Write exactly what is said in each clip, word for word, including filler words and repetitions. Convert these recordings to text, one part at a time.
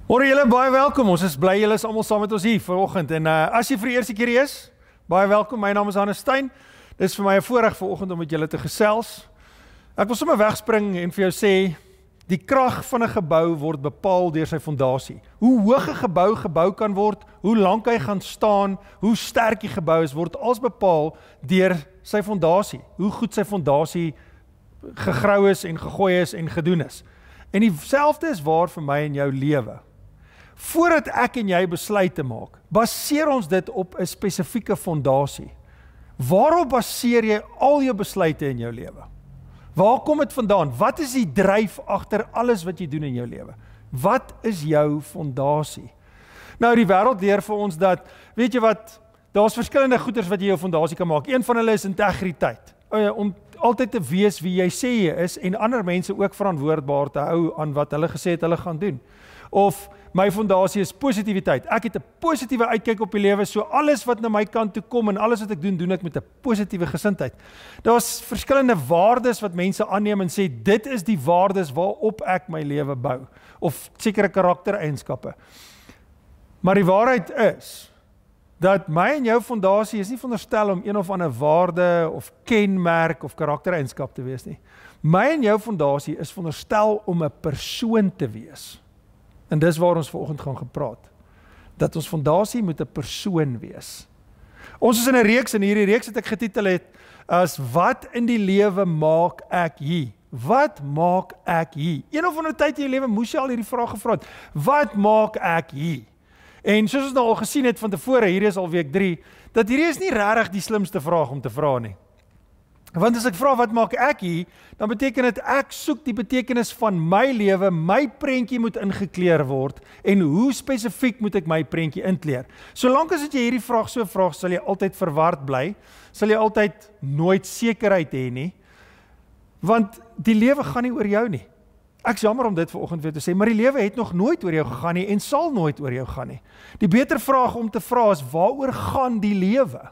Hoor julle, baie welkom. Ons is bly julle is almal saam met ons hier vanoggend. En uh, as jy vir die eerste keer hier is, baie welkom. My naam is Hannes Stein. Dit is vir my 'n voorreg vanoggend om met julle te gesels. Ek wil sommer wegspring en vir jou sê, die krag van 'n gebou word bepaal deur sy fondasie. Hoe hoog 'n gebou gebou kan word, hoe lank hy gaan staan, hoe sterk die gebou is, word als bepaal deur sy fondasie. Hoe goed sy fondasie gegrou is en gegooi is en gedoen is. En dieselfde is waar vir my en jou lewe. Voordat ek en jy besluite maak, baseer ons dit op 'n spesifieke fondasie. Waarop baseer jy al jou besluite in jou lewe? Waar kom dit vandaan? Wat is die dryf agter alles wat jy doen in jou lewe? Wat is jou fondasie? Nou, die wêreld leer vir ons dat, weet jy wat, daar's verskillende goeders wat jy jou fondasie kan maak. Een van hulle is integriteit. Om altyd te wees wie jy sê jy is en ander mense ook verantwoordbaar te hou aan wat hulle gesê het hulle gaan doen. Of my fondasie is positiwiteit. Ek het 'n positiewe uitkyk op die lewe, so alles wat na my kant toe kom en alles wat ek doen, doen ek met 'n positiewe gesindheid. Daar's verskillende waardes wat mense aanneem en sê, dit is die waardes waarop ek my lewe bou. Of sekere karaktereienskappe. Maar die waarheid is, dat my en jou fondasie is nie veronderstel om een of ander waarde of kenmerk of karaktereienskap te wees nie. My en jou fondasie is veronderstel om 'n persoon te wees. En dis waar ons vanoggend gaan gepraat. Dat ons fondasie moet 'n persoon wees. Ons is in 'n reeks en hierdie reeks het ek getitel het as wat in die lewe maak ek hier? Wat maak ek hier? Een of ander tyd in jou lewe moes jy al hierdie vraag gevra het. Wat maak ek hier? En soos ons nou al gesien het van tevore, hier is al week drie, dat hierdie is nie regtig die slimste vraag om te vra nie. Want as ek vra wat maak ek hier, dan beteken dit ek soek die betekenis van my lewe, my prentjie moet ingekleer word en hoe spesifiek moet ek my prentjie inkleer. Solank as jy hierdie vraag so vra, sal jy altyd verward bly, sal jy altyd nooit sekerheid hê nie, want die lewe gaan nie oor jou nie. Ek is jammer om dit vanoggend weer te sê, maar die lewe het nog nooit oor jou gegaan nie en sal nooit oor jou gaan nie. Die beter vraag om te vra is, waaroor gaan die lewe?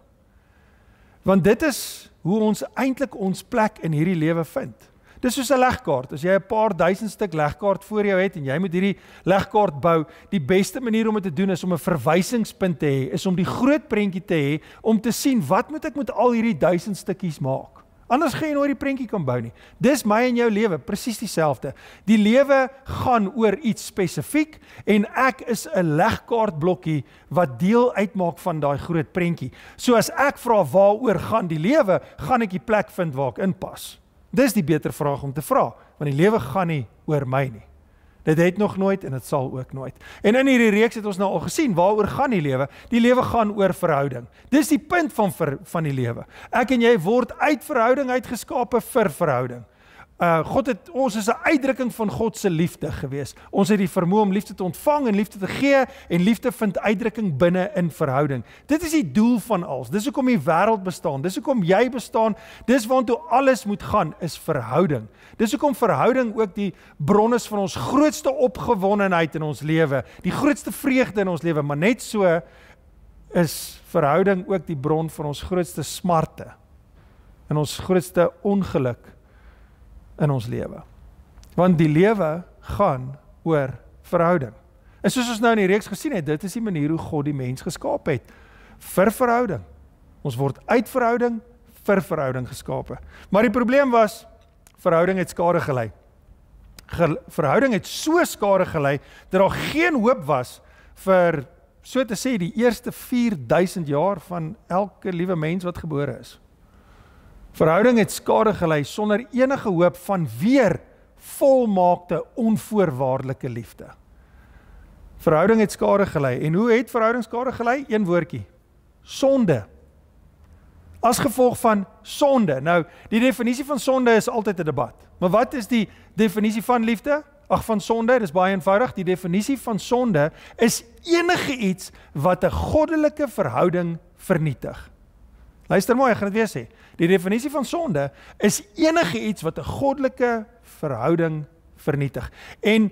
Want dit is hoe ons eintlik ons plek in hierdie lewe vind. Dis soos 'n legkaart. As jy 'n paar duisend stuk legkaart voor jou het en jy moet hierdie legkaart bou, die beste manier om dit te doen is om 'n verwysingspunt te hê, is om die groot prentjie te hê om te sien wat moet ek met al hierdie duisend stukkies maak. Anders gaan jy nooit die prentjie kan bou nie. Dis my en jou lewe, presies dieselfde. Die lewe gaan oor iets spesifiek en ek is 'n legkaartblokkie wat deel uitmaak van daai groot prentjie. So as ek vra waaroor gaan die lewe, gaan ek die plek vind waar ek inpas. Dis die beter vraag om te vra, want die lewe gaan nie oor my nie. Dit het nog nooit en dit sal ook nooit. En in hierdie reeks het ons nou al gesien, waaroor gaan die lewe? Die lewe gaan oor verhouding. Dis die punt van, ver, van die lewe. Ek en jy word uit verhouding uitgeskape vir verhouding. Uh, God het, ons is 'n uitdrukking van God se liefde gewees. Ons het die vermoë om liefde te ontvang en liefde te gee en liefde vind uitdrukking binne in verhouding. Dit is die doel van alles. Dis hoekom die wêreld bestaan. Dis hoekom jy bestaan. Dis waartoe alles moet gaan, is verhouding. Dis hoekom verhouding ook die bron is van ons grootste opgewondenheid in ons lewe, die grootste vreugde in ons lewe, maar net so is verhouding ook die bron van ons grootste smarte en ons grootste ongeluk in ons lewe. Want die lewe gaan oor verhouding. En soos ons nou in die reeks gesien het, dit is die manier hoe God die mens geskaap het. Vir verhouding. Ons word uit verhouding, vir verhouding geskape. Maar die probleem was, verhouding het skade gelei. Ge- verhouding het so skade gelei, dat daar geen hoop was vir, so te sê, die eerste vier duisend jaar van elke liewe mens wat gebore is. Verhouding het skade gelei sonder enige hoop van weer volmaakte, onvoorwaardelike liefde. Verhouding het skade gelei. En hoe het verhouding skade gelei? Een woordjie. Sonde. As gevolg van sonde. Nou, die definisie van sonde is altyd 'n debat. Maar wat is die definisie van liefde? Ag, van sonde, dis baie eenvoudig. Die definisie van sonde is enige iets wat 'n goddelike verhouding vernietig. Luister mooi, ek gaan dit weer sê. Die definisie van sonde is enige iets wat 'n goddelike verhouding vernietig. En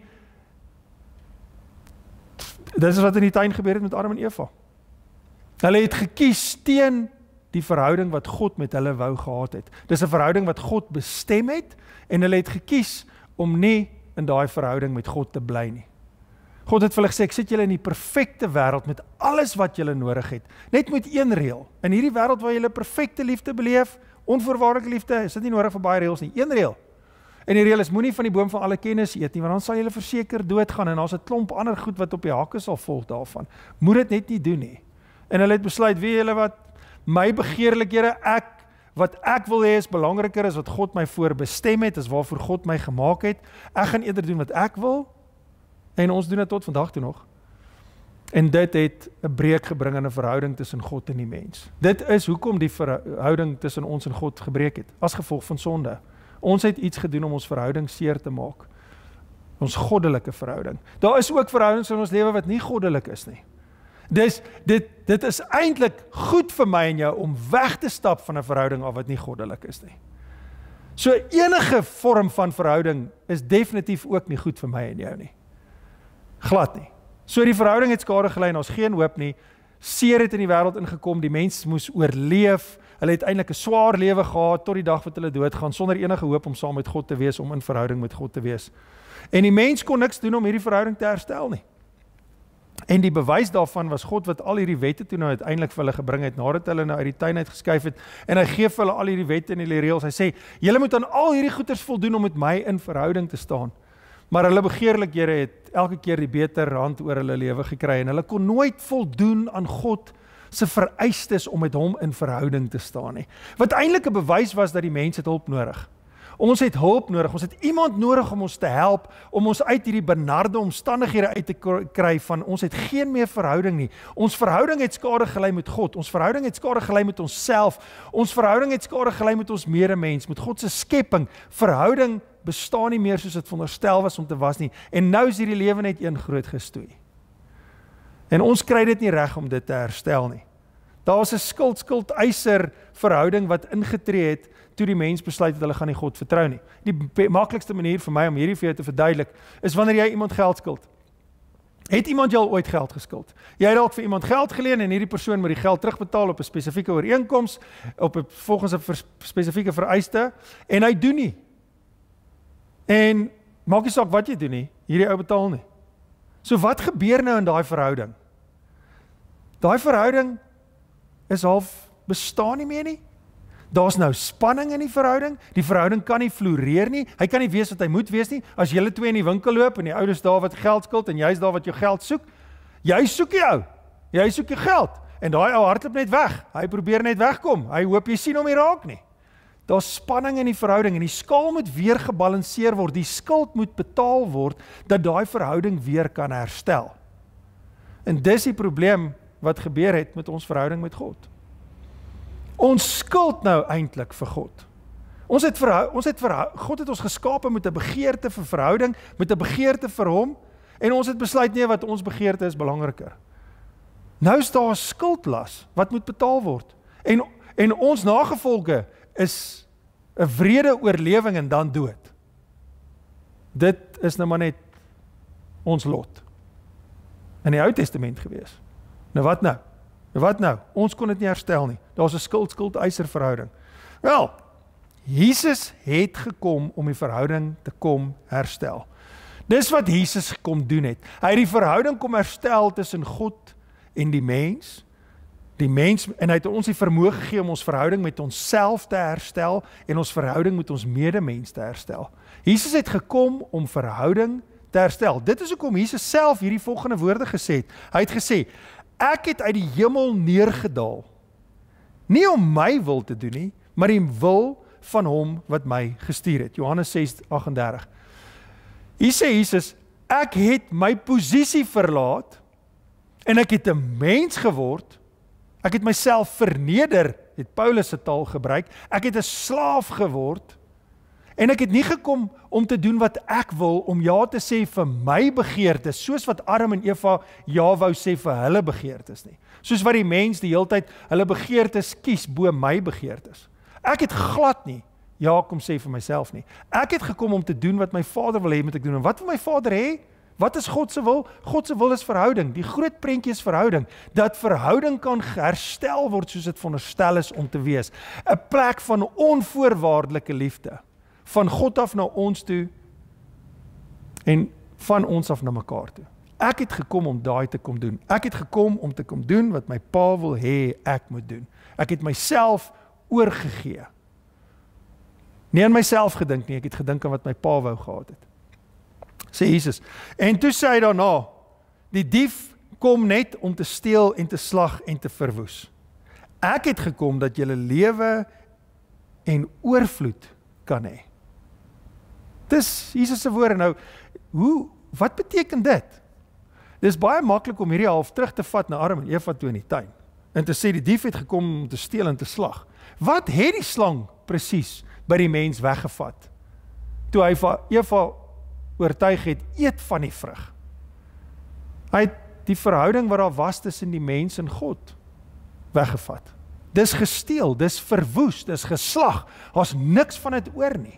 dit is wat in die tuin gebeur het met Adam en Eva. Hulle het gekies teen die verhouding wat God met hulle wou gehad het. Dis 'n verhouding wat God bestem het en hulle het gekies om nie in daai verhouding met God te bly nie. God het vir hulle gesê, ek sit julle in die perfekte wêreld met alles wat julle nodig het. Net met een reël. In hierdie wêreld waar julle perfekte liefde beleef, onvoorwaardelike liefde, is dit nie nodig vir baie reëls nie. Een reël. En die reël is, moenie van die boom van alle kennis eet nie, want dan sal julle verseker doodgaan en daar's 'n klomp ander goed wat op die hakke sal volg daarvan. Moet dit net nie doen nie. En hulle het besluit, weet julle wat, my begeerlikhede, ek wat ek wil hê is belangriker as wat God my voorbestem het, is waarvoor God my gemaak het. Ek gaan eerder doen wat ek wil, en ons doen dit tot vandag toe nog. En dit het 'n breek gebring in 'n verhouding tussen God en die mens. Dit is hoekom die verhouding tussen ons en God gebreek het, as gevolg van sonde. Ons het iets gedoen om ons verhouding seer te maak. Ons goddelike verhouding. Daar is ook verhoudings in ons lewe wat nie goddelik is nie. Dus dit, dit is eintlik goed vir my en jou om weg te stap van 'n verhouding af wat nie goddelik is nie. So enige vorm van verhouding is definitief ook nie goed vir my en jou nie. Glad nie. So die verhouding het skade gelei en ons geen hoop nie. Seer het in die wêreld ingekom, die mens moes oorleef. Hulle het eintlik 'n swaar lewe gehad tot die dag wat hulle doodgaan sonder enige hoop om saam met God te wees, om in verhouding met God te wees. En die mens kon niks doen om hierdie verhouding te herstel nie. En die bewys daarvan was God wat al hierdie wette toe nou uiteindelik vir hulle gebring het, nadat hulle nou uit die tuin uit geskuif het, en hy gee vir hulle al hierdie wette en die reëls. Hy sê, julle moet aan al hierdie goeders voldoen om met my in verhouding te staan. Maar hulle begeerlikhede het elke keer die beter hand oor hulle lewe gekry, en hulle kon nooit voldoen aan God se vereistes om met hom in verhouding te staan nie. Wat eintlik 'n bewys was dat die mens het hulp nodig. Ons het hulp nodig, ons het iemand nodig om ons te help, om ons uit hierdie benarde omstandighede uit te kry van, ons het geen meer verhouding nie. Ons verhouding het skade gelei met God, ons verhouding het skade gelei met onsself, ons verhouding het skade gelei met ons medemens, met God se skepping. Verhouding bestaan nie meer soos dit veronderstel was om te was nie, en nou is hierdie lewe net een groot gestoei. En ons kry dit nie reg om dit te herstel nie. Daar was 'n skuld-skuld-eiser verhouding wat ingetree het toe die mens besluit dat hulle gaan nie God vertrou nie. Die maklikste manier vir my om hierdie vir jou te verduidelik, is wanneer jy iemand geld skuld. Het iemand jou al ooit geld geskuld? Jy het dalk vir iemand geld geleen en hierdie persoon moet die geld terugbetaal op 'n spesifieke ooreenkoms, op 'n volgens 'n spesifieke vereiste, en hy doen nie. En maak nie saak wat jy doen nie, hierdie ou betaal nie. So wat gebeur nou in daai verhouding? Daai verhouding is half bestaan nie meer nie. Daar's nou spanning in die verhouding, die verhouding kan nie floreer nie, hy kan nie wees wat hy moet wees nie. As julle twee in die winkel loop en die ou is daar wat geld skuld en jy's daar wat jou geld soek, jy soek die ou, jy soek jou geld, en daai ou hardloop net weg, hy probeer net wegkom, hy hoop jy sien hom nie raak nie. Daar's spanning in die verhouding en die skaal moet weer gebalanseer word, die skuld moet betaal word, dat daai verhouding weer kan herstel. En dis die probleem wat gebeur het met ons verhouding met God. Ons skuld nou eintlik vir God. Ons het, verhou, ons het verhou, God het ons geskape met 'n begeerte vir verhouding, met 'n begeerte vir hom, en ons het besluit nee, wat ons begeerte is belangriker. Nou is daar 'n skuldlas wat moet betaal word. En, en ons nagevolge is 'n wrede oorlewing en dan dood. Dit is nou maar net ons lot. In die Ou Testament gewees. Nou wat nou? Nou wat nou? Ons kon dit nie herstel nie. Daar's 'n skuld-skuld-eiser verhouding. Wel, Jesus het gekom om die verhouding te kom herstel. Dis wat Jesus gekom doen het. Hy het die verhouding kom herstel tussen God en die mens. Die mens, en hy het ons die vermoë gegee om ons verhouding met onsself te herstel en ons verhouding met ons medemens te herstel. Jesus het gekom om verhouding te herstel. Dit is hoekom Jesus self hierdie volgende woorde gesê het. Hy het gesê, ek het uit die hemel neergedaal, nie om my wil te doen nie, maar die wil van hom wat my gestuur het. Johannes ses agt en dertig. Hier sê Jesus, ek het my posisie verlaat, en ek het 'n mens geword, ek het myself verneder, het Paulus se taal gebruik, ek het 'n slaaf geword, en ek het nie gekom om te doen wat ek wil, om ja te sê vir my begeertes, soos wat Adam en Eva ja wou sê vir hulle begeertes nie. Soos wat die mens die hele tyd hulle begeertes kies bo my begeertes. Ek het glad nie ja kom sê vir myself nie. Ek het gekom om te doen wat my Vader wil hê moet ek doen. En wat wil my Vader hê? Wat is God se wil? God se wil is verhouding. Die groot prentjie is verhouding. Dat verhouding kan herstel word soos dit veronderstel is om te wees. 'n Plek van onvoorwaardelike liefde. Van God af na ons toe en van ons af na mekaar toe. Ek het gekom om daai te kom doen. Ek het gekom om te kom doen wat my pa wil hê ek moet doen. Ek het myself oorgegee. Nie aan myself gedink nie, ek het gedink aan wat my pa wou gehad het. Sê Jesus. En toe sê hy daarna, die dief kom net om te steel en te slag en te verwoes. Ek het gekom dat julle lewe en oorvloed kan hê. Dis Jesus se woorde. Nou, hoe, wat beteken dit? Dis baie maklik om hierdie half terug te vat na Adam en Eva toe in die tuin. En te sê die dief het gekom om te steel en te slag. Wat het die slang presies by die mens weggevat? Toe hy van Eva oortuig het, eet van die vrug. Hy het die verhouding wat daar was tussen die mens en God weggevat. Dis gesteel, dis verwoes, dis geslag. Daar's niks van dit oor nie.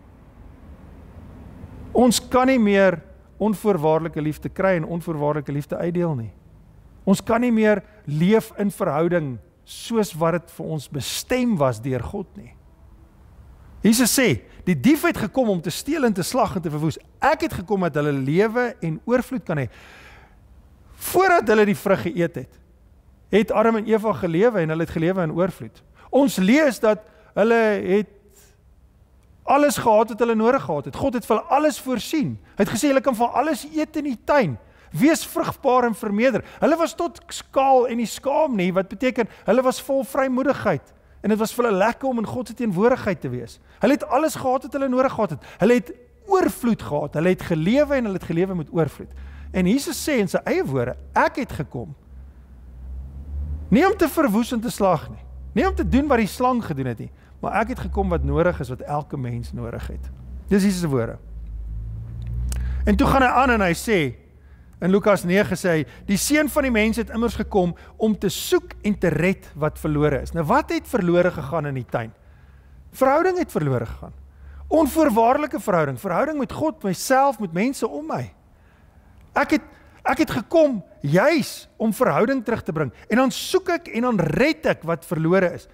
Ons kan nie meer onvoorwaardelike liefde kry en onvoorwaardelike liefde uitdeel nie. Ons kan nie meer leef in verhouding soos wat dit vir ons bestem was deur God nie. Jesus sê, die dief het gekom om te steel en te slag en te verwoes. Ek het gekom dat hulle lewe en oorvloed kan hê. Voordat hulle die vrug geëet het, het Adam en Eva gelewe en hulle het gelewe in oorvloed. Ons lees dat hulle het alles gehad wat hulle nodig gehad het. God het vir hulle alles voorsien. Hy het gesê, hulle kan van alles eet in die tuin. Wees vrugbaar en vermeerder. Hulle was tot skaal en nie skaam nie, wat beteken, hulle was vol vrymoedigheid. En dit was vir hulle lekker om in God se teenwoordigheid te wees. Hulle het alles gehad wat hulle nodig gehad het. Hulle het oorvloed gehad. Hulle het gelewe en hulle het gelewe met oorvloed. En Jesus sê in sy eie woorde, ek het gekom, nie om te verwoes en te slag nie, nie om te doen wat die slang gedoen het nie, maar ek het gekom wat nodig is, wat elke mens nodig het. Dis Jesus se woorde. En toe gaan hy aan en hy sê, in Lukas nege sê hy, die seun van die mens het immers gekom om te soek en te red wat verlore is. Nou wat het verlore gegaan in die tuin? Verhouding het verlore gegaan. Onvoorwaardelike verhouding, verhouding met God, myself, met mense om my. Ek het, ek het gekom juis om verhouding terug te bring. En dan soek ek en dan red ek wat verlore is.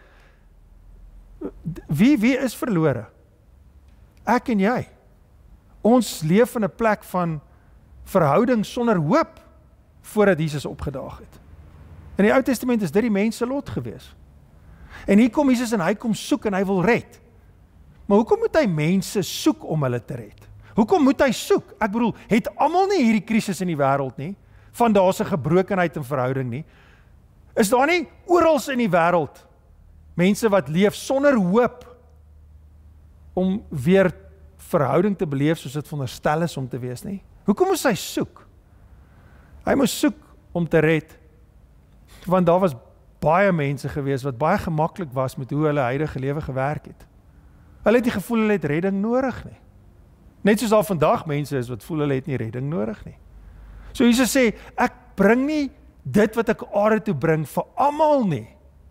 Wie, wie is verlore? Ek en jy. Ons leef in 'n plek van verhouding sonder hoop voordat Jesus opgedaag het. In die Ou Testament is dit die mens se lot gewees. En hier kom Jesus en hy kom soek en hy wil red. Maar hoekom moet hy mense soek om hulle te red? Hoekom moet hy soek? Ek bedoel, het almal nie hierdie krisis in die wêreld nie? Van daar's 'n gebrokenheid in verhouding nie? Is daar nie oral in die wêreld mense wat leef sonder hoop om weer verhouding te beleef soos dit veronderstel is om te wees nie? Hoekom moes hy soek? Hy moes soek om te red, want daar was baie mense gewees wat baie gemaklik was met hoe hulle huidige lewe gewerk het. Hulle het nie gevoel hulle het redding nodig nie. Net soos daar vandag mense is wat voel hulle het nie redding nodig nie. So Jesus sê, ek bring nie dit wat ek aarde toe bring vir almal nie.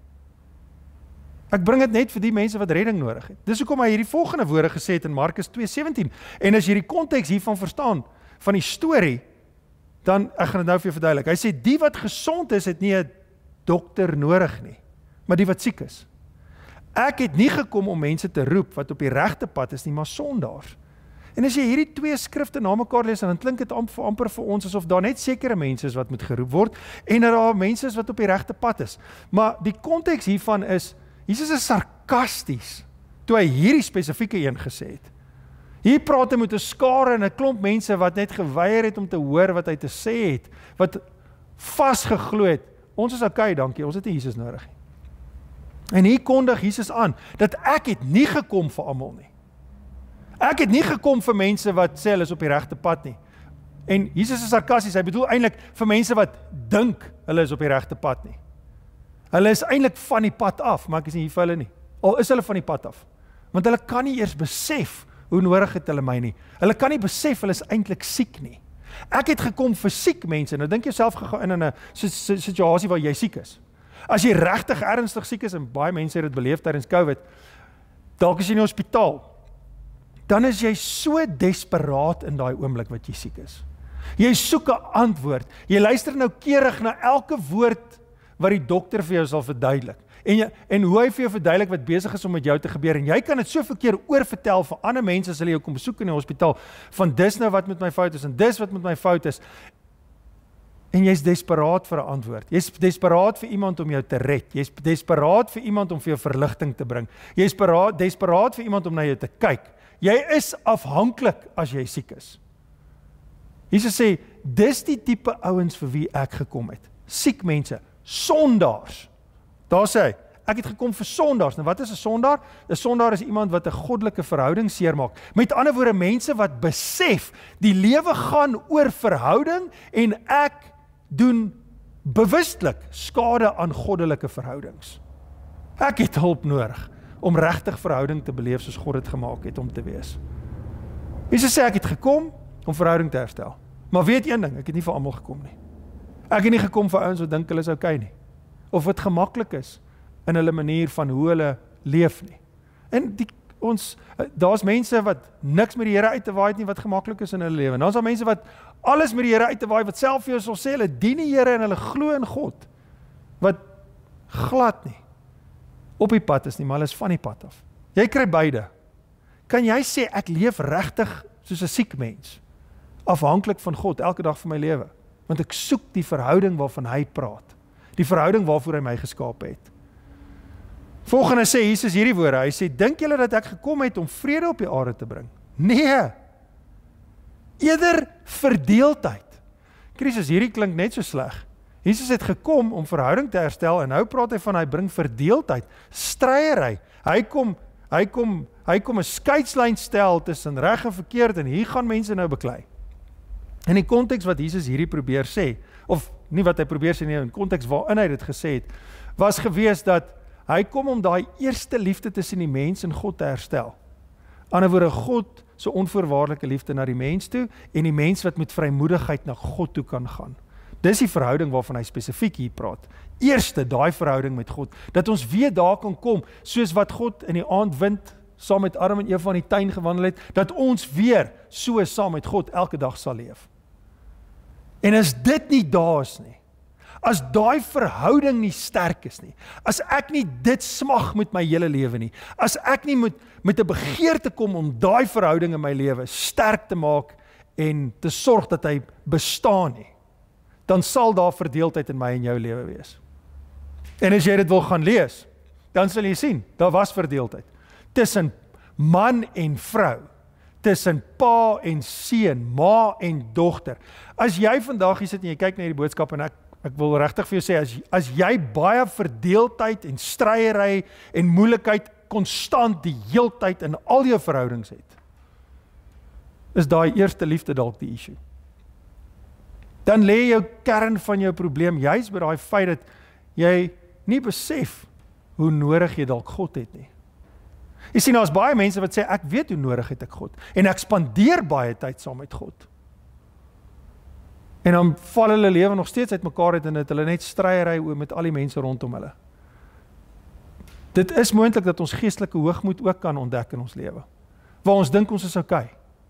Ek bring dit net vir die mense wat redding nodig het. Dis hoekom hy hierdie volgende woorde gesê het in Markus twee sewentien. En as jy die konteks hiervan verstaan, van die storie, dan, ek gaan dit nou vir jou verduidelik. Hy sê, die wat gesond is, het nie 'n dokter nodig nie, maar die wat siek is. Ek het nie gekom om mense te roep wat op die regte pad is nie, maar sondaars. En as jy hierdie twee skrifte na mekaar lees, dan klink dit amper, amper vir ons asof daar net sekere mense is wat moet geroep word, en dat daar mense is wat op die regte pad is. Maar die konteks hiervan is, Jesus is sarkasties, toe hy hierdie spesifieke een gesê het. Hier praat hy met 'n skare en 'n klomp mense wat net geweier het om te hoor wat hy te sê het, wat vasgeglo het. Ons is okay, dankie, ons het nie Jesus nodig nie. En hier kondig Jesus aan, dat ek het nie gekom vir almal nie. Ek het nie gekom vir mense wat sê hulle is op die regte pad nie. En Jesus is sarkasties, hy bedoel eintlik vir mense wat dink hulle is op die regte pad nie. Hulle is eintlik van die pad af, maar ek is nie hier vir hulle nie. Al is hulle van die pad af. Want hulle kan nie eers besef hoe nodig het hulle my nie. Hulle kan nie besef hulle is eintlik siek nie. Ek het gekom vir siek mense. Nou dink jouself gegaan in 'n situasie waar jy siek is. As jy regtig ernstig siek is, en baie mense het dit beleef tydens COVID, dalk is jy in die hospitaal, dan is jy so desperaat in daai oomblik wat jy siek is. Jy soek 'n antwoord. Jy luister noukeurig na elke woord wat die dokter vir jou sal verduidelik. En, jy, en hoe hy vir jou verduidelik wat besig is om met jou te gebeur. En jy kan dit soveel keer oorvertel vir ander mense as hulle jou kom besoek in die hospitaal, van dis nou wat met my fout is, en dis wat met my fout is. En jy's desperaat vir 'n antwoord. Jy's desperaat vir iemand om jou te red. Jy's desperaat vir iemand om vir jou verligting te bring. Jy's desperaat vir iemand om na jou te kyk. Jy is afhanklik as jy siek is. Jesus sê, dis die tipe ouens vir wie ek gekom het. Siek mense, sondaars. Daar sê hy, ek het gekom vir sondaars. Nou wat is 'n sondaar? 'n Sondaar is iemand wat 'n goddelike verhouding seermaak. Met ander woorde, mense wat besef, die lewe gaan oor verhouding en ek doen bewustelik skade aan goddelike verhoudings. Ek het hulp nodig om regtig verhouding te beleef soos God dit gemaak het om te wees. Jesus sê ek het gekom om verhouding te herstel. Maar weet een ding, ek het nie vir almal gekom nie. Ek het nie gekom vir ouens wat dink hulle is okay nie. Of wat gemaklik is in hulle manier van hoe hulle leef nie. En die, ons, daar's mense wat niks met die Here uit te waai het nie wat gemaklik is in hulle lewe. En dan's daar mense wat alles met die Here uit te waai wat self vir jou sal sê, hulle dien die Here en hulle glo in God. Wat glad nie op die pad is nie, maar hulle is van die pad af. Jy kry beide. Kan jy sê ek leef regtig soos 'n siek mens, afhanklik van God elke dag van my lewe? Want ek soek die verhouding waarvan hy praat. Die verhouding waarvoor hy my geskaap het. Volgende sê Jesus hierdie woorde, hy sê, dink julle dat ek gekom het om vrede op die aarde te bring? Nee, eerder verdeeldheid. Christus, hierdie klink net so sleg. Jesus het gekom om verhouding te herstel, en nou praat hy van, hy bring verdeeldheid, stryery. Hy kom, hy kom, hy kom 'n skeidslyn stel tussen reg en verkeerd, en hier gaan mense nou beklei. In die konteks wat Jesus hierdie probeer sê, of nie wat hy probeer sê nie, in die konteks waarin hy dit gesê het, was gewees dat hy kom om daai eerste liefde tussen die mens en God te herstel. Aan die ander woorde, God se onvoorwaardelike liefde na die mens toe, en die mens wat met vrymoedigheid na God toe kan gaan. Dis die verhouding waarvan hy spesifiek hier praat. Eerste, daai verhouding met God, dat ons weer daar kan kom, soos wat God in die aandwind saam met Adam en Eva in die tuin gewandel het, dat ons weer so saam met God elke dag sal leef. En as dit nie daar is nie, as daai verhouding nie sterk is nie, as ek nie dit smag met my hele lewe nie, as ek nie met, met 'n begeerte kom om daai verhouding in my lewe sterk te maak en te sorg dat hy bestaan nie, dan sal daar verdeeldheid in my en jou lewe wees. En as jy dit wil gaan lees, dan sal jy sien, daar was verdeeldheid. Tussen man en vrou, tussen pa en seun, ma en dogter. As jy vandag hier sit en jy kyk na hierdie boodskap, en ek, ek wil regtig vir jou sê, as, as jy baie verdeeldheid en stryery en moeilikheid konstant die heeltyd in al jou verhoudings het, is daai eerste liefde dalk die issue. Dan lê jou kern van jou probleem juis by daai feit dat jy nie besef hoe nodig jy dalk God het nie. Jy sien, daar's baie mense wat sê, ek weet hoe nodig het ek God, en ek spandeer baie tyd saam met God. En dan val hulle lewe nog steeds uit mekaar uit, en het hulle net stryery met al die mense rondom hulle. Dit is moontlik dat ons geestelike hoogmoed ook kan ontdek in ons lewe, waar ons dink ons is okay.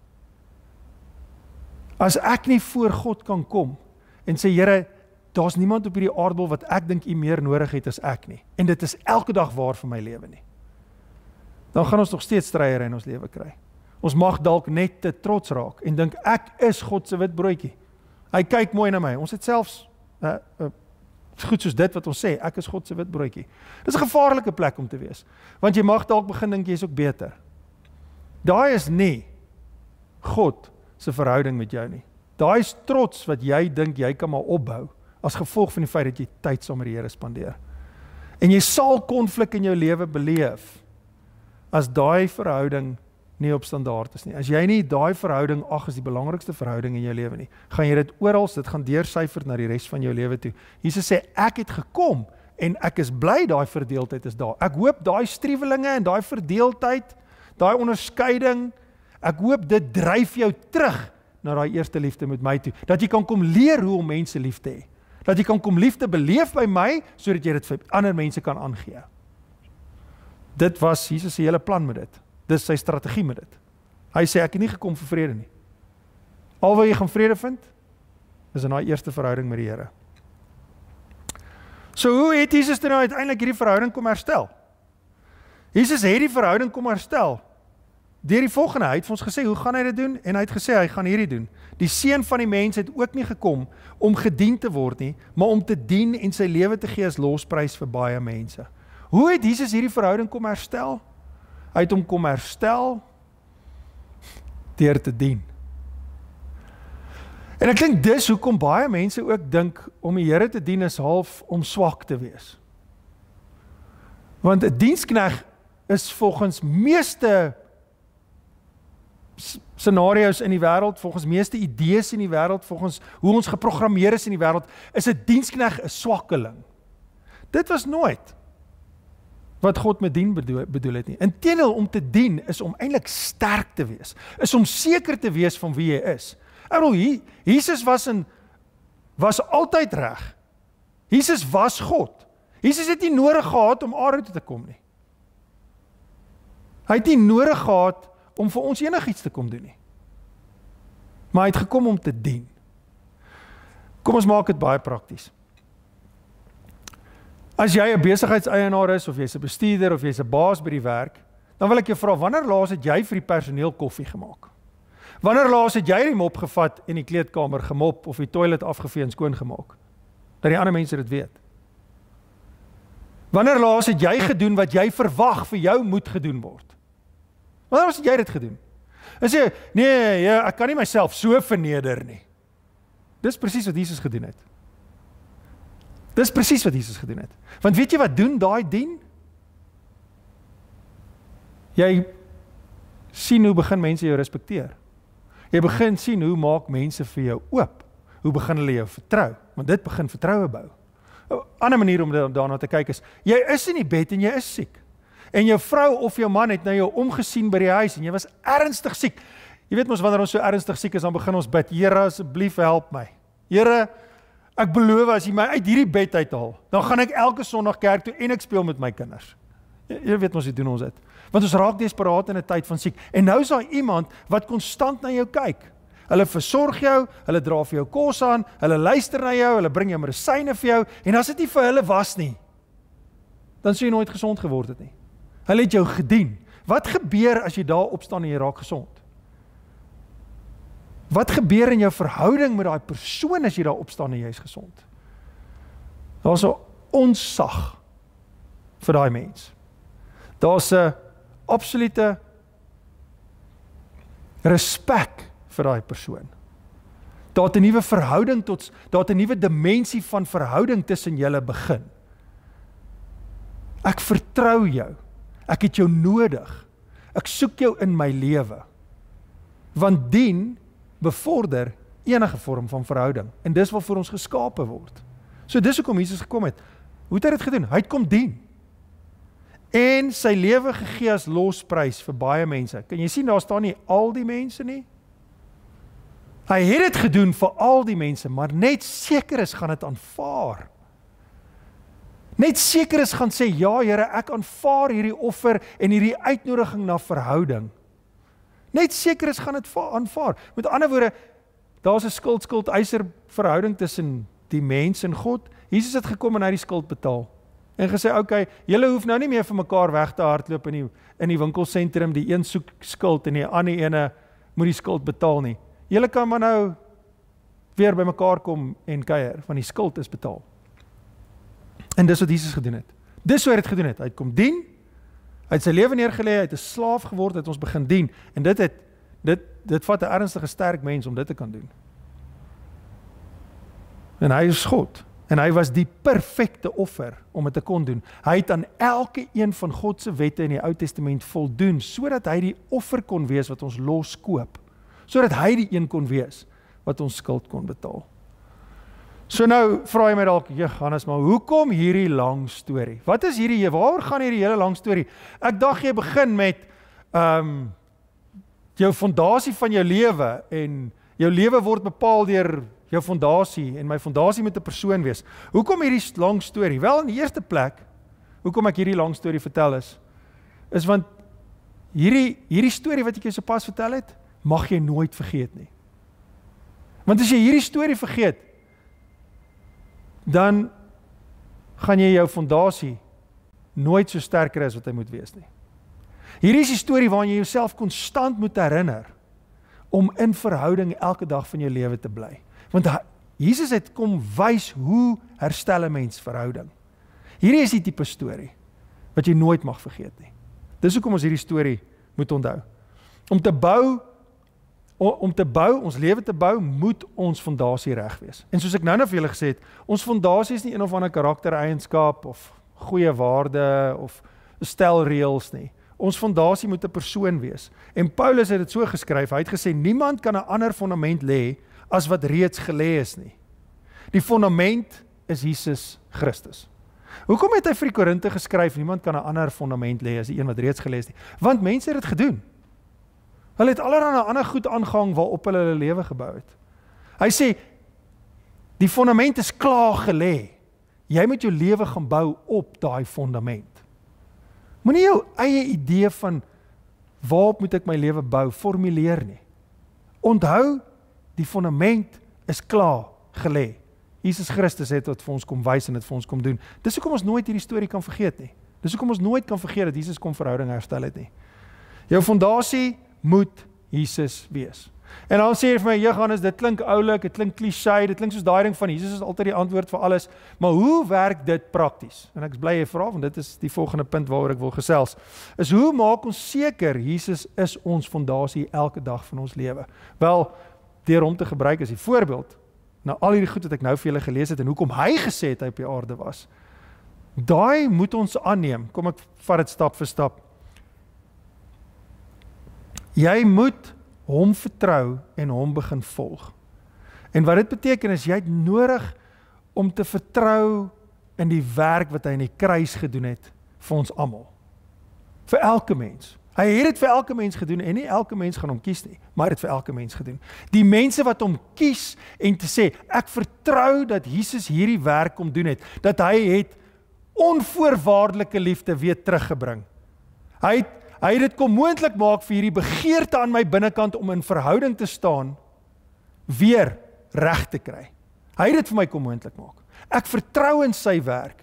As ek nie voor God kan kom, en sê, Here, daar's niemand op hierdie aardbol wat ek dink U meer nodig het as ek nie, en dit is elke dag waar vir my lewe nie, dan gaan ons nog steeds stryery in ons lewe kry. Ons mag dalk net te trots raak, en dink, ek is God se wit broodjie. Hy kyk mooi na my, ons het selfs, uh, uh, goed soos dit wat ons sê, ek is God se wit broodjie. Dis 'n gevaarlike plek om te wees, want jy mag dalk begin dink jy is ook beter. Daai is nie God se verhouding met jou nie. Daai is trots wat jy dink jy kan maar opbou, as gevolg van die feit dat jy tyd saam met die Here spandeer. En jy sal konflik in jou lewe beleef, as daai verhouding nie op standaard is nie. As jy nie daai verhouding ag as die belangrikste verhouding in jou lewe nie, gaan jy dit oral, dit gaan deursyfer na die res van jou lewe toe. Jesus sê, ek het gekom, en ek is bly daai verdeeldheid is daar. Ek hoop daai striwelinge en daai verdeeldheid, daai onderskeiding, ek hoop dit dryf jou terug na daai eerste liefde met my toe, dat jy kan kom leer hoe om mense lief te hê, dat jy kan kom liefde beleef by my, sodat jy dit vir ander mense kan aangee. Dit was Jesus se hele plan met dit. Dis sy strategie met dit. Hy sê, ek het nie gekom vir vrede nie. Al wat jy gaan vrede vind, is in daai eerste verhouding met die Here. So hoe het Jesus nou uiteindelik hierdie verhouding kom herstel? Jesus het die verhouding kom herstel, deur die volgende, hy het vir ons gesê, hoe gaan hy dit doen? En hy het gesê, hy gaan hierdie doen. Die seun van die mens het ook nie gekom om gedien te word nie, maar om te dien en sy lewe te gee as losprys vir baie mense. Hoe het Jesus hierdie verhouding kom herstel? Hy het hom kom herstel deur te dien. En ek dink dis hoekom baie mense ook dink om die Here te dien is half om swak te wees. Want 'n dienskneg is volgens meeste scenario's in die wêreld, volgens meeste idees in die wêreld, volgens hoe ons geprogrammeer is in die wêreld, is 'n dienskneg 'n swakkeling. Dit was nooit wat God met dien bedoel, bedoel het nie. Inteendeel, om te dien is om eintlik sterk te wees, is om seker te wees van wie jy is. Ek bedoel, Jesus was in, was altyd reg. Jesus was God. Jesus het nie nodig gehad om aarde toe te kom nie. Hy het nie nodig gehad om vir ons enigiets te kom doen nie. Maar hy het gekom om te dien. Kom ons maak dit baie prakties. As jy 'n besigheidseienaar is, of jy's 'n bestuurder, of jy's 'n baas by die werk, dan wil ek jou vra, wanneer laas het jy vir die personeel koffie gemaak? Wanneer laas het jy die mop gevat en die kleedkamer gemop, of die toilet afgevee en skoon gemaak? Dat die ander mense dit weet. Wanneer laas het jy gedoen wat jy verwag vir jou moet gedoen word? Wanneer laas het jy dit gedoen? En sê, nee, ja, ek kan nie myself so verneder nie. Dis presies wat Jesus gedoen het. Dis presies wat Jesus gedoen het. Want weet jy wat doen daai dien? Jy sien hoe begin mense jou respekteer. Jy begin sien hoe maak mense vir jou oop. Hoe begin hulle jou vertrou? Want dit begin vertroue bou. 'n Ander manier om daarna te kyk is, jy is in die bed en jy is siek. En jou vrou of jou man het na jou omgesien by die huis en jy was ernstig siek. Jy weet mos, wanneer ons so ernstig siek is, dan begin ons bid, Here, asseblief help my. Here, ek beloof as jy my uit hierdie bed uithaal, dan gaan ek elke Sondag kerk toe en ek speel met my kinders. Jy, jy weet mos, hoe doen ons dit. Want ons raak desperaat in 'n tyd van siek. En nou is daar iemand wat konstant na jou kyk. Hulle versorg jou, hulle dra vir jou kos aan, hulle luister na jou, hulle bring jou medisyne vir jou, en as dit nie vir hulle was nie, dan sou jy nooit gesond geword het nie. Hulle het jou gedien. Wat gebeur as jy daar opstaan en jy raak gesond? Wat gebeur in jou verhouding met daai persoon as jy daar opstaan en jy is gesond? Daar's 'n onsag vir daai mens. Daar's 'n absolute respek vir daai persoon. Daar het 'n nuwe verhouding tot, daar het 'n nuwe dimensie van verhouding tussen julle begin. Ek vertrou jou. Ek het jou nodig. Ek soek jou in my lewe. Want dien bevorder enige vorm van verhouding. En dis waarvoor ons geskape word. So dis hoekom Jesus gekom het. Hoe het hy dit gedoen? Hy het kom dien. En sy lewe gegee as losprys vir baie mense. Kan jy sien, daar staan nie al die mense nie. Hy het dit gedoen vir al die mense, maar net seker is gaan dit aanvaar. Net seker is gaan sê, ja Here, ek aanvaar hierdie offer en hierdie uitnodiging na verhouding. Net seker is gaan dit aanvaar. Met ander woorde, daar's 'n skuld-skuld-eiser verhouding tussen die mens en God. Jesus het gekom en hy die skuld betaal. En gesê, okay, julle hoef nou nie meer vir mekaar weg te hardloop in die, in die winkelsentrum, die een soek skuld en die ander ene moet die skuld betaal nie. Julle kan maar nou weer by mekaar kom en kuier, want die skuld is betaal. En dis wat Jesus gedoen het. Dis hoe hy dit gedoen het. Hy het kom dien, hy het sy lewe neergelê, hy het 'n slaaf geword, het ons begin dien. En dit het, dit, dit vat 'n ernstige sterk mens om dit te kan doen. En hy is God. En hy was die perfekte offer om dit te kon doen. Hy het aan elke een van God se wette in die Ou Testament voldoen, sodat hy die offer kon wees wat ons loskoop. Sodat hy die een kon wees wat ons skuld kon betaal. So nou vra jy my dalk, ja, Hannes, maar hoekom hierdie lang storie? Wat is hierdie, waar gaan hierdie hele lang storie? Ek dacht jy begin met um, jou fondasie van jou lewe, en jou lewe word bepaal deur jou fondasie, en my fondasie moet 'n persoon wees. Hoekom hierdie lang storie? Wel, in die eerste plek, hoekom ek hierdie lang storie vertel is, is want hierdie, hierdie storie wat ek jou sopas vertel het, mag jy nooit vergeet nie. Want as jy hierdie storie vergeet, dan gaan jy jou fondasie nooit so sterker as wat hy moet wees nie. Hierdie is die storie waarin jy jouself konstant moet herinner om in verhouding elke dag van jou lewe te bly. Want Jesus het kom wys hoe herstel 'n mens verhouding. Hierdie is die tipe storie wat jy nooit mag vergeet nie. Dis hoekom ons hierdie storie moet onthou. Om te bou, om te bou, ons lewe te bou, moet ons fondasie reg wees. En soos ek nou nou vir julle gesê het, ons fondasie is nie een of ander karaktereienskap of goeie waarde of stelreëls nie. Ons fondasie moet 'n persoon wees. En Paulus het dit so geskryf, hy het gesê, niemand kan 'n ander fondament lê as wat reeds gelê is nie. Die fondament is Jesus Christus. Hoekom het hy vir die Korinte geskryf, niemand kan 'n ander fondament lê as die een wat reeds gelê is nie? Want mense het dit gedoen. Hulle het allerlei ander goed aangehang waarop hulle hulle lewe gebou het. Hy sê, die fondament is klaar gelê. Jy moet jou lewe gaan bou op daai fondament. Moenie jou eie idee van waarop moet ek my lewe bou formuleer nie. Onthou, die fondament is klaar gelê. Jesus Christus het dit vir ons kom wys en dit vir ons kom doen. Dis hoekom ons nooit hierdie storie kan vergeet nie. Dis hoekom ons nooit kan vergeet dat Jesus kom verhouding herstel het nie. Jou fondasie moet Jesus wees. En dan sê jy vir my, Johannes, dit klink oulik, dit klink cliché, dit klink soos daai ding van Jesus is altyd die antwoord vir alles, maar hoe werk dit prakties? En ek is bly jy vra, want dit is die volgende punt waaroor ek wil gesels. Is hoe maak ons seker Jesus is ons fondasie elke dag van ons lewe? Wel, deur hom te gebruik as die voorbeeld, nou al hierdie goed wat ek nou vir julle gelees het en hoekom hy gesê het hy op die aarde was. Daai moet ons aanneem. Kom ek vat dit stap vir stap. Jy moet hom vertrou en hom begin volg. En wat dit beteken is, jy het nodig om te vertrou in die werk wat hy in die kruis gedoen het vir ons almal. Vir elke mens. Hy het dit vir elke mens gedoen en nie elke mens gaan hom kies nie, maar hy het dit vir elke mens gedoen. Die mense wat hom kies en te sê, ek vertrou dat Jesus hierdie werk kom doen het, dat hy het onvoorwaardelike liefde weer teruggebring. Hy het Hy het dit kom moontlik maak vir hierdie begeerte aan my binnekant om in verhouding te staan, weer reg te kry. Hy het dit vir my kom moontlik maak. Ek vertrou in sy werk.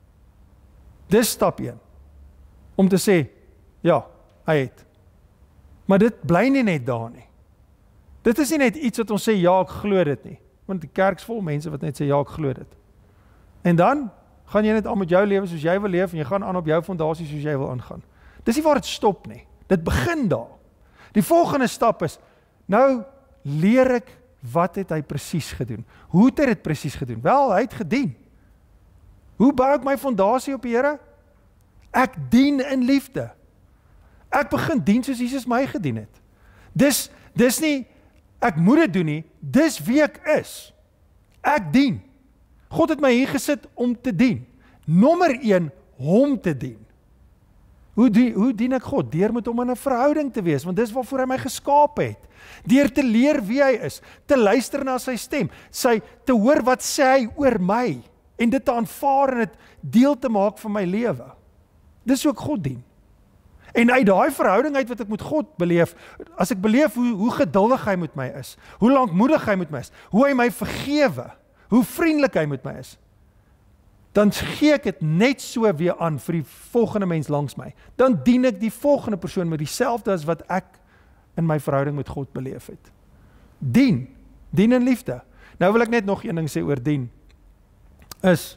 Dis stap een. Om te sê, ja, hy het. Maar dit bly nie net daar nie. Dit is nie net iets wat ons sê, ja, ek glo dit nie. Want die kerk is vol mense wat net sê, ja, ek glo dit. En dan gaan jy net aan met jou lewe soos jy wil leef en jy gaan aan op jou fondasie soos jy wil aangaan. Dis nie waar dit stop nie. Dit begin daar. Die volgende stap is, nou leer ek wat het hy presies gedoen. Hoe het hy dit presies gedoen? Wel, hy het gedien. Hoe bou ek my fondasie op die Here? Ek dien in liefde. Ek begin dien soos Jesus my gedien het. Dis, dis nie, ek moet dit doen nie, dis wie ek is. Ek dien. God het my hier gesit om te dien. Nommer een, hom te dien. Hoe dien, hoe dien ek God? Deur met hom in 'n verhouding te wees, want dis waarvoor hy my geskaap het. Deur te leer wie hy is, te luister na sy stem, sy te hoor wat sê hy oor my, en dit te aanvaar en dit deel te maak van my lewe. Dis hoe ek God dien. En uit daai verhouding uit wat ek met God beleef, as ek beleef hoe, hoe geduldig hy met my is, hoe lankmoedig hy met my is, hoe hy my vergewe, hoe vriendelik hy met my is, dan gee ek dit net so weer aan vir die volgende mens langs my. Dan dien ek die volgende persoon met dieselfde as wat ek in my verhouding met God beleef het. Dien, dien in liefde. Nou wil ek net nog een ding sê oor dien, is,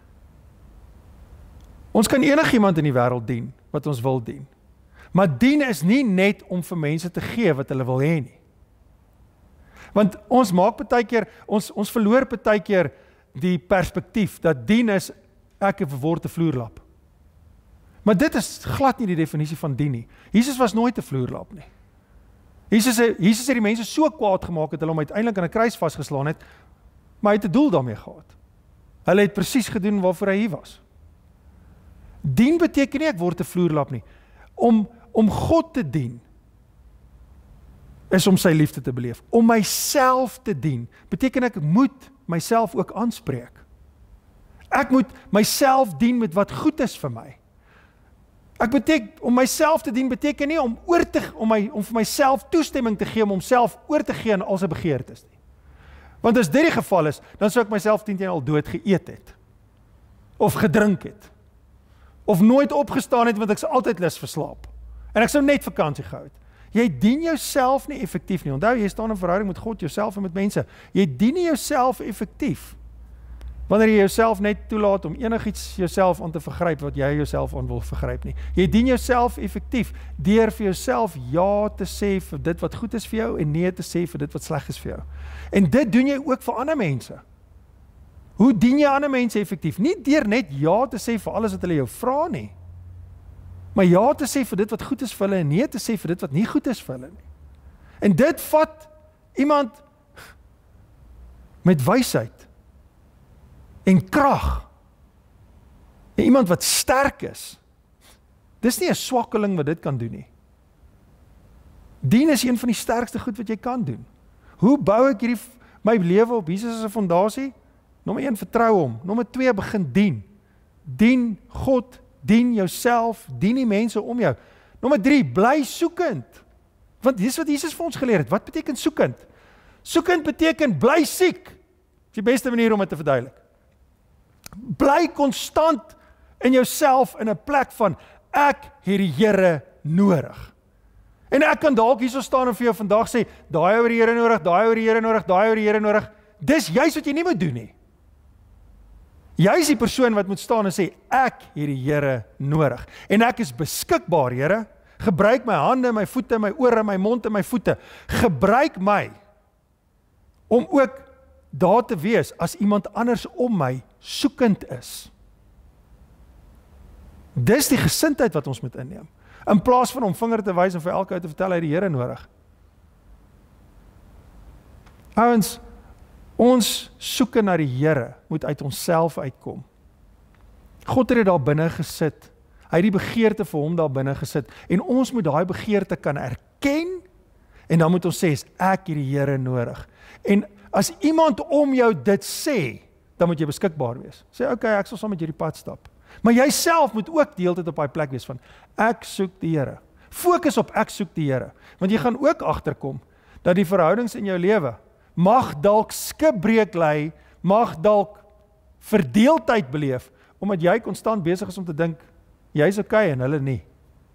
ons kan enigiemand in die wêreld dien, wat ons wil dien. Maar dien is nie net om vir mense te gee wat hulle wil hê nie. Want ons maak partykeer, ons, ons verloor partykeer die perspektief, dat dien is, ek word 'n vloerlap. Maar dit is glad nie die definisie van dien nie. Jesus was nooit 'n vloerlap nie. Jesus, Jesus het die mense so kwaad gemaak het, hulle hom uiteindelik aan 'n kruis vasgeslaan het, maar hy het 'n doel daarmee gehad. Hulle het presies gedoen waarvoor hy hier was. Dien beteken nie ek word 'n vloerlap nie. Om, om God te dien, is om sy liefde te beleef. Om myself te dien, beteken ek moet myself ook aanspreek. Ek moet myself dien met wat goed is vir my. Ek beteken, om myself te dien beteken nie om oor te, om, my, om vir myself toestemming te gee, om homself oor te gee aan al sy begeertes nie. Want as dit die geval is, dan sou ek myself teen teen al dood geëet het. Of gedrink het. Of nooit opgestaan het, want ek is altyd lus vir slaap. En ek sou net vakansie gehou het. Jy dien jouself nie effektief nie. Onthou, jy staan in verhouding met God, jouself en met mense. Jy dien nie jouself effektief. Wanneer jy jouself net toelaat om enigiets jouself aan te vergryp wat jy jouself aan wil vergryp nie. Jy dien jouself effektief deur vir jouself ja te sê vir dit wat goed is vir jou en nee te sê vir dit wat sleg is vir jou. En dit doen jy ook vir ander mense. Hoe dien jy ander mense effektief? Nie deur net ja te sê vir alles wat hulle jou vra nie. Maar ja te sê vir dit wat goed is vir hulle en nee te sê vir dit wat nie goed is vir hulle nie. En dit vat iemand met wysheid en krag. En iemand wat sterk is. Dis nie 'n swakkeling wat dit kan doen nie. Dien is een van die sterkste goed wat jy kan doen. Hoe bou ek hierdie my lewe op Jesus as 'n fondasie? Nommer een, vertrou hom. Nommer twee, begin dien. Dien God, dien jouself, dien die mense om jou. Nommer drie, bly soekend. Want dis wat Jesus vir ons geleer het. Wat beteken soekend? Soekend beteken bly siek. Dis die beste manier om dit te verduidelik. Bly konstant in jouself in 'n plek van ek het die Here nodig. En ek kan dalk hierso staan en vir jou vandag sê, daai oor die Here nodig, daai oor die Here nodig, daai oor die Here nodig. Dis juist wat jy nie moet doen nie. Jy is die persoon wat moet staan en sê, ek het die Here nodig. En ek is beskikbaar, Here. Gebruik my hande, my voete, my ore, my mond en my voete. Gebruik my om ook daar te wees as iemand anders om my soekend is. Dis die gesindheid wat ons moet inneem. In plaas van om vinger te wys en vir elke ou te vertel hy het die Here nodig. Ouens, ons soeke na die Here moet uit onsself uitkom. God het dit daar binne gesit. Hy het die begeerte vir hom daar binne gesit. En ons moet daai begeerte kan erken en dan moet ons sê, ek het die Here nodig. En as iemand om jou dit sê, dan moet jy beskikbaar wees. Sê, okay, ek sal saam met jy die pad stap. Maar jy self moet ook die hele tyd op daai plek wees van, ek soek die Here. Fokus op ek soek die Here. Want jy gaan ook agterkom, dat die verhoudings in jou lewe, mag dalk skipbreek lei, mag dalk verdeeldheid beleef, omdat jy konstant besig is om te dink, jy is okay en hulle nie.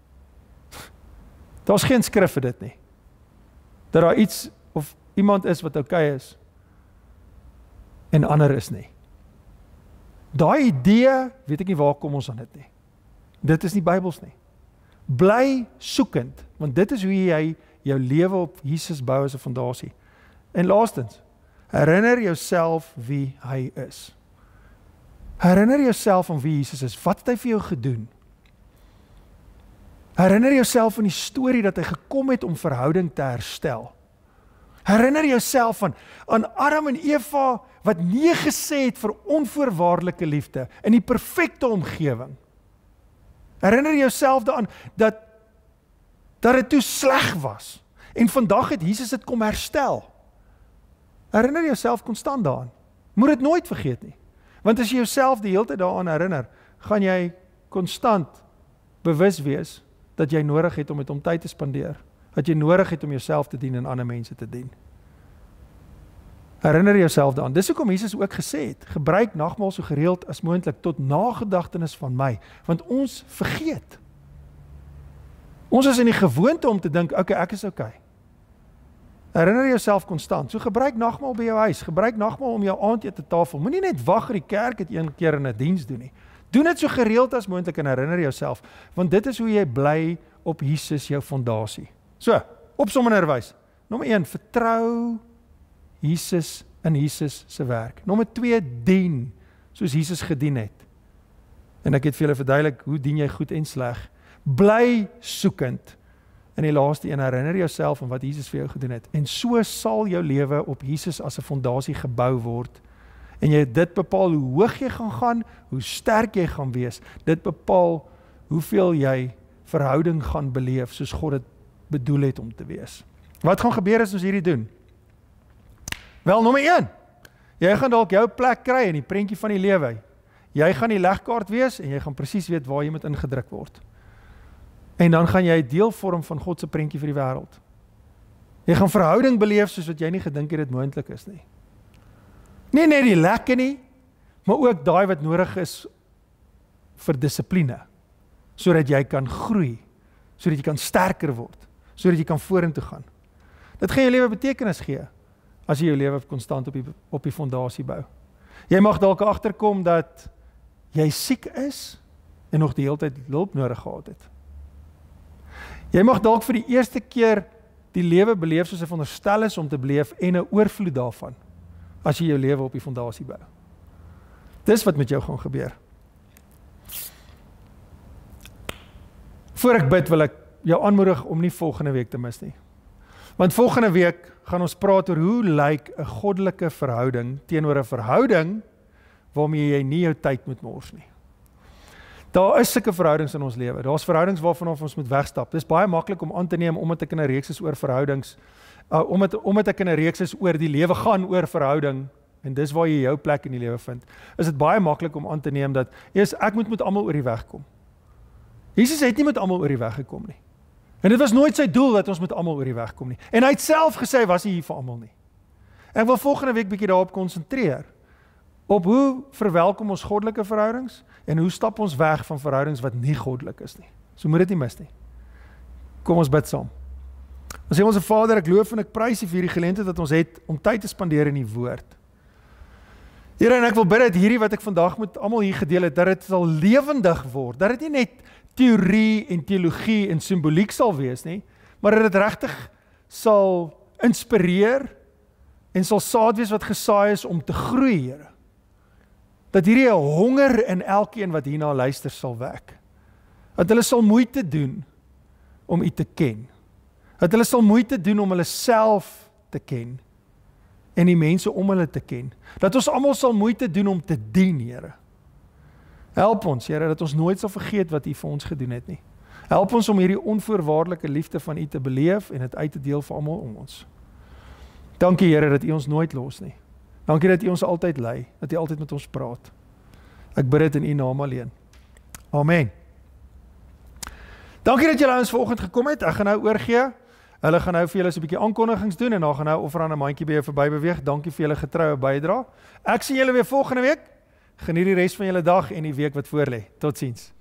Daar's geen skrif vir dit nie. Dat daar iets, of iemand is wat okay is, en ander is nie. Daai idee, weet ek nie waar kom ons aan dit nie. Dit is nie Bybels nie. Bly soekend, want dit is hoe jy jou lewe op Jesus bou as 'n fondasie. En laastens, herinner jouself wie hy is. Herinner jouself aan wie Jesus is. Wat het hy vir jou gedoen? Herinner jouself aan die storie dat hy gekom het om verhouding te herstel. Herinner jouself aan, aan Adam en Eva wat nee gesê het vir onvoorwaardelike liefde in die perfekte omgewing. Herinner jouself daaraan dat dat dit toe sleg was en vandag het Jesus dit kom herstel. Herinner jouself konstant daaraan. Moet dit nooit vergeet nie. Want as jy jouself die hele tyd daaraan herinner, gaan jy konstant bewus wees dat jy nodig het om met hom tyd te spandeer. Dat jy nodig het om jouself te dien en ander mense te dien. Herinner jouself daaraan. Dis hoekom Jesus ook gesê het, gebruik nagmaal so gereeld as moontlik tot nagedagtenis van my, want ons vergeet. Ons is in die gewoonte om te dink, okay, ek is okay. Herinner jouself konstant. So gebruik nagmaal by jou huis, gebruik nagmaal om jou aandetentafel. Moenie net wag dat die kerk dit een keer in 'n diens doen nie. Doen dit so gereeld as moontlik en herinner jouself, want dit is hoe jy bly op Jesus jou fondasie. So, opsommender wys. Nommer een, vertrou Jesus in Jesus se werk. Nommer twee, dien soos Jesus gedien het. En ek het vir julle verduidelik hoe dien jy goed en sleg. Bly soekend. En die laaste een, herinner jouself aan wat Jesus vir jou gedoen het. En so sal jou lewe op Jesus as 'n fondasie gebou word. En jy dit bepaal hoe hoog jy gaan gaan, hoe sterk jy gaan wees. Dit bepaal hoeveel jy verhouding gaan beleef soos God dit bedoel het om te wees. Wat gaan gebeur as ons hierdie doen? Wel, nommer een, jy gaan dalk jou plek kry in die prentjie van die lewe. Jy gaan die legkaart wees en jy gaan presies weet waar jy moet ingedruk word. En dan gaan jy deel vorm van God se prentjie vir die wêreld. Jy gaan verhouding beleef soos wat jy nie gedink het dit moontlik is nie. Nie net die lekker nie, maar ook daai wat nodig is vir dissipline, sodat jy kan groei, sodat jy kan sterker word, sodat jy kan vorentoe gaan. Dit gaan jou lewe betekenis gee, as jy jou lewe konstant op die, op die fondasie bou. Jy mag dalk agterkom dat jy siek is, en nog die hele tyd hulp nodig gehad het. Jy mag dalk vir die eerste keer die lewe beleef soos hy veronderstel is om te beleef en 'n oorvloed daarvan, as jy jou lewe op die fondasie bou. Dis wat met jou gaan gebeur. Voor ek bid wil ek jou aanmoedig om nie volgende week te mis nie. Want volgende week gaan ons praat oor hoe lyk 'n goddelike verhouding teenoor 'n verhouding waarmee jy nie jou tyd moet mors nie. Daar is sulke verhoudings in ons lewe. Daar's verhoudings waarvan ons moet wegstap. Dis baie maklik om aan te neem omdat ek in 'n reeks is oor verhoudings, uh, omdat omdat ek in 'n reeks is oor die lewe gaan oor verhouding en dis waar jy jou plek in die lewe vind. Is dit baie maklik om aan te neem dat eers ek moet met almal oor die weg kom. Jesus het nie met almal oor die weg gekom nie. En dit was nooit sy doel dat ons met almal oor die weg kom nie. En hy het self gesê was hy hier vir almal nie. Ek wil volgende week bietjie daarop konsentreer. Op hoe verwelkom ons goddelike verhoudings en hoe stap ons weg van verhoudings wat nie goddelik is nie. So moet dit nie mis nie. Kom ons bid saam. Ons sê ons Vader, ek loof en ek prys U vir hierdie geleentheid wat ons het om tyd te spandeer in die woord. Here, en ek wil bid dat hierdie wat ek vandag met almal hier gedeel het, dat dit sal lewendig word, dat dit nie net teorie en teologie en simboliek sal wees nie, maar dat dit regtig sal inspireer en sal saad wees wat gesaai is om te groei, Here. Dat hierdie 'n honger in elkeen wat hierna luister sal wek. Dat hulle sal moeite doen om U te ken. Dat hulle sal moeite doen om hulle self te ken en die mense om hulle te ken. Dat ons almal sal moeite doen om te dien, Here. Help ons, Here, dat ons nooit sal vergeet wat U vir ons gedoen het nie. Help ons om hierdie onvoorwaardelike liefde van U te beleef en dit uit te deel vir almal om ons. Dankie, Here, dat U ons nooit los nie. Dankie dat U ons altyd lei, dat U altyd met ons praat. Ek bid dit in U naam alleen. Amen. Dankie dat julle ons vanoggend gekom het. Ek gaan nou oorgee. Hulle gaan nou vir julle so 'n bietjie aankondigings doen en dan gaan nou offerande mandjie by jou verby beweeg. Dankie vir julle getroue bydrae. Ek sien julle weer volgende week. Geniet die res van julle dag en die week wat voorlê. Totsiens.